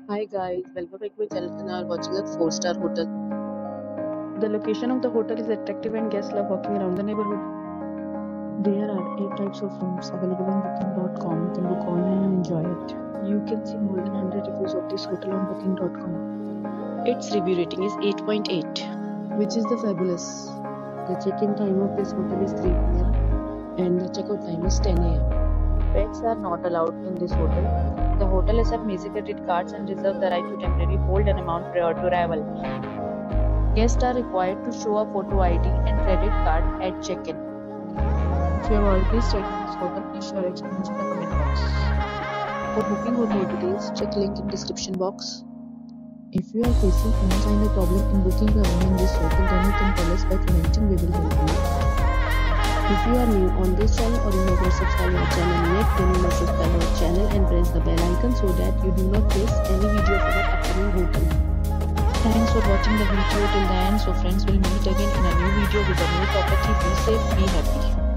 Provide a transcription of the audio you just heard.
Hi guys, welcome back to my channel and are watching a 4-star hotel. The location of the hotel is attractive and guests love walking around the neighborhood. There are 8 types of rooms available on booking.com. You can book online and enjoy it. You can see more than 100 reviews of this hotel on booking.com. Its review rating is 8.8, which is the fabulous. The check-in time of this hotel is 3 p.m. and the checkout time is 10 a.m. Pets are not allowed in this hotel. The hotel accepts major credit cards and reserves the right to temporarily hold an amount prior to arrival. Guests are required to show a photo ID and credit card at check-in. If you have already stayed in this hotel, please share your experience in the comment box. For booking or more details, check link in description box. If you are facing any kind of problem in booking a room in this hotel, then you can tell us by commenting. We will help you. If you are new on this channel or you have not subscribed our channel yet, then you must subscribe our channel and press the bell icon so that you do not miss any video of our upcoming hotel. Thanks for watching the video till the end. So friends, will meet again in a new video with a new property. Be safe, be happy.